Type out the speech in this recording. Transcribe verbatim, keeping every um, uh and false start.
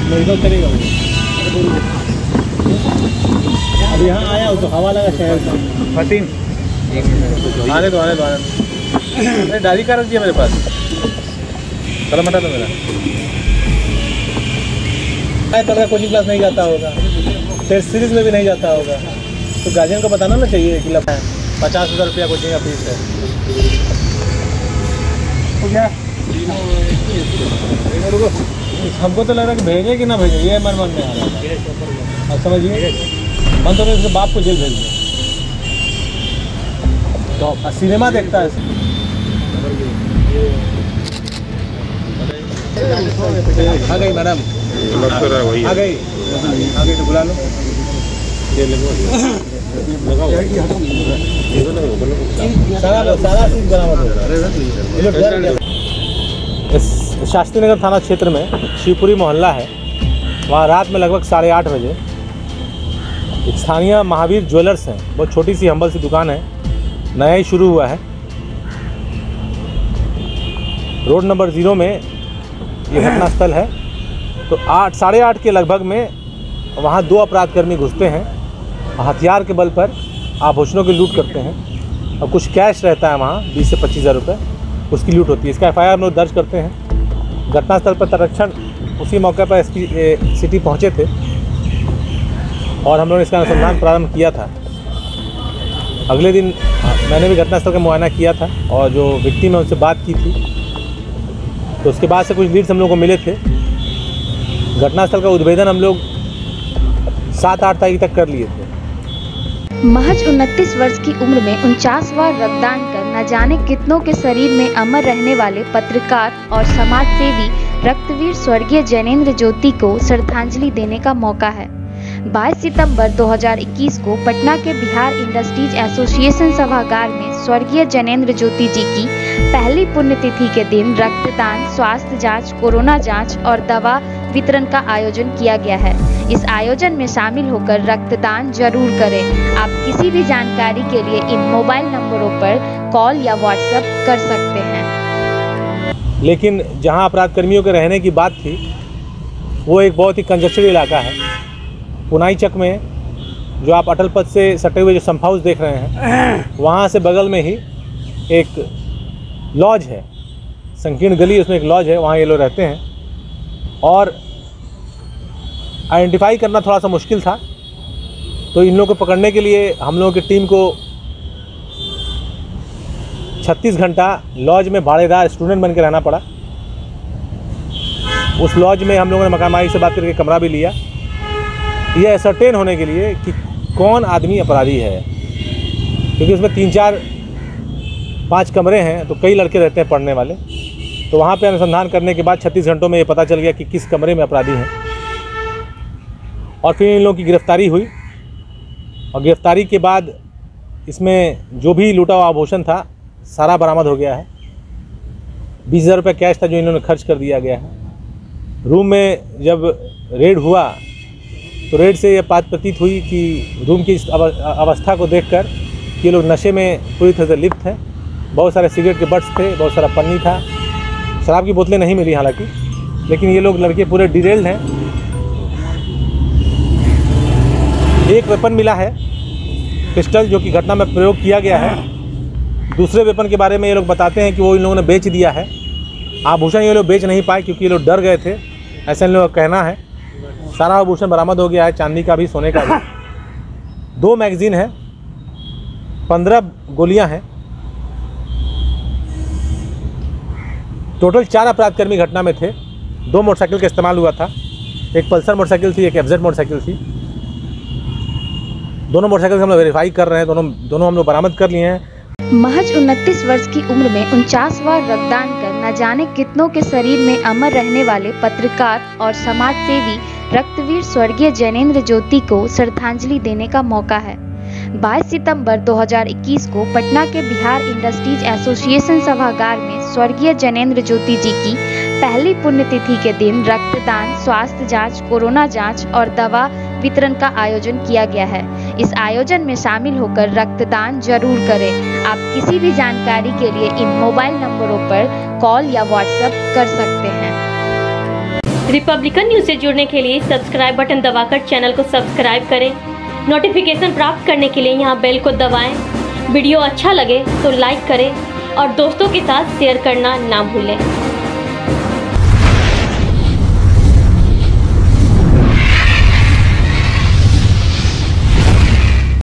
Medical करेगा वो। अब यहाँ आया तो हवा लगा शहर का फटीन आने दो आने दो आने दो। मैं डायरी कार्ड रख दिया मेरे पास, कलम हटा दो मेरा। कल का कोचिंग क्लास नहीं जाता होगा, टेस्ट सीरीज में भी नहीं जाता होगा, तो गार्जियन को बताना ना चाहिए कि लगा पचास हज़ार रुपया कोचिंग का फीस है। तो क्या हमको तो लग रहा है कि भेजे कि ना भेजे, ये मन मन में आ रहा है। अब समझिए, मन तो नहीं, बाप को जेल भेज दो। तो सिनेमा देखता है आ गई मैडम, आ गई आ गई तो बुला लो। सारा सारा चीज बराबर हो। इस शास्त्री नगर थाना क्षेत्र में शिवपुरी मोहल्ला है, वहाँ रात में लगभग साढ़े आठ बजे एक स्थानीय महावीर ज्वेलर्स है, बहुत छोटी सी हम्बल सी दुकान है, नया ही शुरू हुआ है। रोड नंबर ज़ीरो में ये घटनास्थल है। तो आठ साढ़े आठ के लगभग में वहाँ दो अपराधकर्मी घुसते हैं, हथियार के बल पर आभूषणों की लूट करते हैं और कुछ कैश रहता है वहाँ बीस से पच्चीस हज़ार रुपये, उसकी लूट होती है। इसका एफ आई आर हम लोग दर्ज करते हैं। घटनास्थल पर तत्क्षण उसी मौके पर एस पी सिटी पहुँचे थे और हम लोगों ने इसका अनुसंधान प्रारंभ किया था। अगले दिन मैंने भी घटनास्थल का मुआयना किया था और जो विक्टिम है उनसे बात की थी, तो उसके बाद से कुछ लीड्स हम लोग को मिले थे। घटनास्थल का उद्भेदन हम लोग सात आठ तारीख तक कर लिए थे। महज उनतीस वर्ष की उम्र में उनचास बार रक्तदान कर न जाने कितनों के शरीर में अमर रहने वाले पत्रकार और समाज सेवी रक्तवीर स्वर्गीय जैनेंद्र ज्योति को श्रद्धांजलि देने का मौका है। बाईस सितंबर दो हज़ार इक्कीस को पटना के बिहार इंडस्ट्रीज एसोसिएशन सभागार में स्वर्गीय जैनेंद्र ज्योति जी की पहली पुण्यतिथि के दिन रक्तदान, स्वास्थ्य जांच, कोरोना जांच और दवा वितरण का आयोजन किया गया है। इस आयोजन में शामिल होकर रक्तदान जरूर करें। आप किसी भी जानकारी के लिए इन मोबाइल नंबरों पर कॉल या व्हाट्सएप कर सकते हैं। लेकिन जहां अपराध कर्मियों के रहने की बात थी, वो एक बहुत ही कंजस्टेड इलाका है। पुनाई चक में जो आप अटल पथ से सटे हुए जो संप हाउस देख रहे हैं, वहाँ से बगल में ही एक लॉज है, संकीर्ण गली, उसमें एक लॉज है, वहाँ ये लोग रहते हैं। और आइडेंटिफाई करना थोड़ा सा मुश्किल था, तो इन लोगों को पकड़ने के लिए हम लोगों की टीम को छत्तीस घंटा लॉज में भाड़ेदार स्टूडेंट बन के रहना पड़ा। उस लॉज में हम लोगों ने मकान मालिक से बात करके कमरा भी लिया, यह असरटेन होने के लिए कि कौन आदमी अपराधी है, क्योंकि उसमें तीन चार पांच कमरे हैं, तो कई लड़के रहते हैं पढ़ने वाले। तो वहाँ पे अनुसंधान करने के बाद छत्तीस घंटों में ये पता चल गया कि किस कमरे में अपराधी हैं, और फिर इन लोगों की गिरफ्तारी हुई। और गिरफ्तारी के बाद इसमें जो भी लूटा हुआ आभूषण था सारा बरामद हो गया है। बीस हज़ार रुपये कैश था जो इन्होंने खर्च कर दिया गया है। रूम में जब रेड हुआ तो रेड से ये बात प्रतीत हुई कि रूम की इस अवस्था को देखकर कि ये लोग नशे में पूरी तरह से लिप्त हैं। बहुत सारे सिगरेट के बट्स थे, बहुत सारा पन्नी था, शराब की बोतलें नहीं मिली हालांकि, लेकिन ये लोग लड़के पूरे डिटेल्ड हैं। एक वेपन मिला है, पिस्टल, जो कि घटना में प्रयोग किया गया है। दूसरे वेपन के बारे में ये लोग बताते हैं कि वो इन लोगों ने बेच दिया है। आभूषण ये लोग बेच नहीं पाए क्योंकि ये लोग डर गए थे, ऐसा इन लोगों का कहना है। सारा आभूषण बरामद हो गया है, चांदी का भी, सोने का भी। दो मैगजीन है, पंद्रह गोलियां हैं। टोटल चार अपराधकर्मी घटना में थे। दो मोटरसाइकिल का इस्तेमाल हुआ था, एक पल्सर मोटरसाइकिल थी, एक एफजेड मोटरसाइकिल थी। दोनों मोटरसाइकिल हम लोग वेरीफाई कर रहे हैं, दोनों दोनों हम लोग बरामद कर लिए हैं। महज उनतीस वर्ष की उम्र में उनचास बार रक्तदान कर न जाने कितनों के शरीर में अमर रहने वाले पत्रकार और समाज सेवी रक्तवीर स्वर्गीय जैनेंद्र ज्योति को श्रद्धांजलि देने का मौका है। बाईस सितंबर दो हज़ार इक्कीस को पटना के बिहार इंडस्ट्रीज एसोसिएशन सभागार में स्वर्गीय जैनेंद्र ज्योति जी की पहली पुण्यतिथि के दिन रक्तदान, स्वास्थ्य जांच, कोरोना जांच और दवा वितरण का आयोजन किया गया है। इस आयोजन में शामिल होकर रक्तदान जरूर करें। आप किसी भी जानकारी के लिए इन मोबाइल नंबरों पर कॉल या व्हाट्सएप कर सकते हैं। रिपब्लिकन न्यूज़ से जुड़ने के लिए सब्सक्राइब बटन दबाकर चैनल को सब्सक्राइब करें। नोटिफिकेशन प्राप्त करने के लिए यहाँ बेल को दबाएं। वीडियो अच्छा लगे तो लाइक करें और दोस्तों के साथ शेयर करना ना भूलें।